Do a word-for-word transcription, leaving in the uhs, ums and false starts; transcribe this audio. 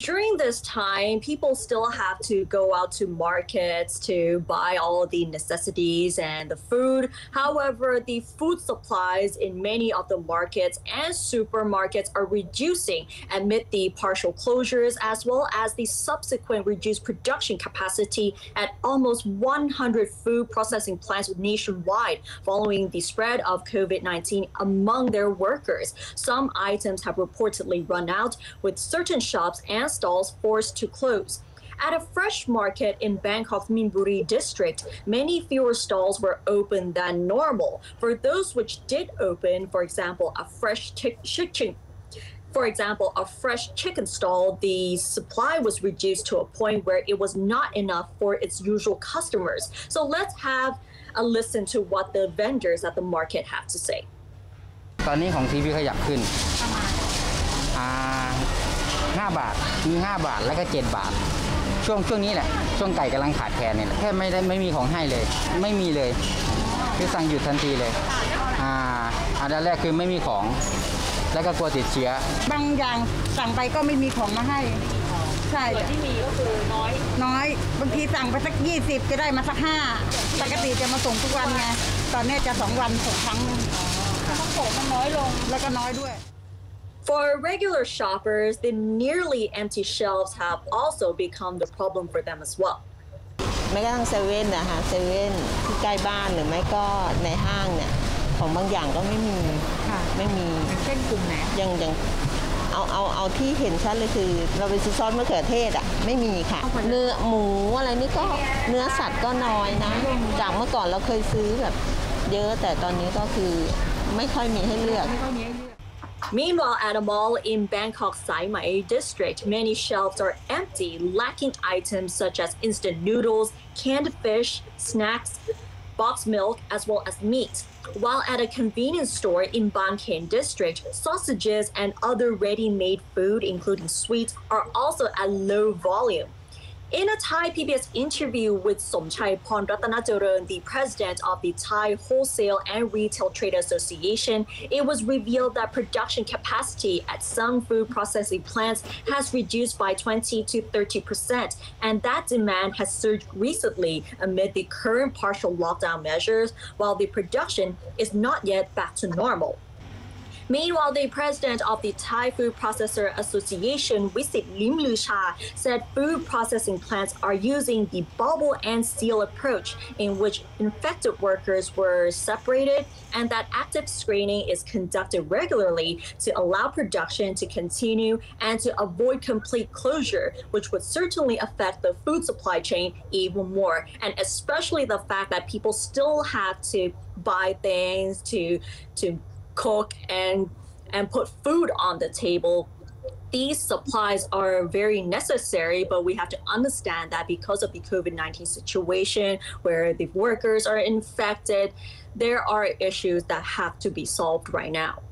During this time, people still have to go out to markets to buy all the necessities and the food. However, the food supplies in many of the markets and supermarkets are reducing amid the partial closures as well as the subsequent reduced production capacity at almost one hundred food processing plants nationwide following the spread of COVID nineteen among their workers. Some items have reportedly run out, with certain shops and stalls forced to close. At a fresh market in Bangkok's Minburi district, many fewer stalls were open than normal. For those which did open, for example, a fresh chicken For example, a fresh chicken stall, the supply was reduced to a point where it was not enough for its usual customers. So let's have a listen to what the vendors at the market have to say. ตอนนี้ของทีพี่ขยับขึ้นอ่าห้าบาทมีห้าบาทแล้วก็เจ็ดบาทช่วงช่วงนี้แหละช่วงไก่กำลังขาดแคลนเนี่ยแค่ไม่ได้ไม่มีของให้เลยไม่มีเลยคือสั่งหยุดทันทีเลยอ่าอันดับแรกคือไม่มีของแล้วก็กลัวติดเชื้อบางอย่างสั่งไปก็ไม่มีของมาให้ใช่ที่มีก็คือน้อยน้อยบางทีสั่งไปสักยี่สิบจะได้มาสักห้าปกติจะมาส่งทุกวันไงตอนนี้จะสองวันส่งครั้งนึงต้องส่งมันน้อยลงแล้วก็น้อยด้วย For regular shoppers, the nearly empty shelves have also become the problem for them as well. ไม่กระทั่งเซเว่นนะคะเซเว่นที่ใกล้บ้านหรือไม่ก็ในห้างเนี่ยของบางอย่างก็ไม่มีไม่มีเช่นกลุ่มไหนยังยังเอาเอาเอาที่เห็นชัดเลยคือเราไปซื้อซอสมะเขือเทศอ่ะไม่มีค่ะเนื้อหมูอะไรนี่ก็เนื้อสัตว์ก็น้อยนะจากเมื่อก่อนเราเคยซื้อแบบเยอะแต่ตอนนี้ก็คือไม่ค่อยมีให้เลือก Meanwhile, at a mall in Bangkok's Sai Mai district, many shelves are empty, lacking items such as instant noodles, canned fish, snacks, boxed milk, as well as meat. While at a convenience store in Ban Khaen district, sausages and other ready-made food, including sweets, are also at low volume. In a Thai P B S interview with Somchai Pornratanacharoen, the president of the Thai Wholesale and Retail Trade Association, it was revealed that production capacity at some food processing plants has reduced by twenty to thirty percent, and that demand has surged recently amid the current partial lockdown measures, while the production is not yet back to normal. Meanwhile, the president of the Thai Food Processor Association, Wisit Limlucha, said food processing plants are using the bubble and seal approach, in which infected workers were separated, and that active screening is conducted regularly to allow production to continue and to avoid complete closure, which would certainly affect the food supply chain even more, and especially the fact that people still have to buy things to to cook and and put food on the table. These supplies are very necessary, but we have to understand that because of the COVID nineteen situation where the workers are infected, there are issues that have to be solved right now.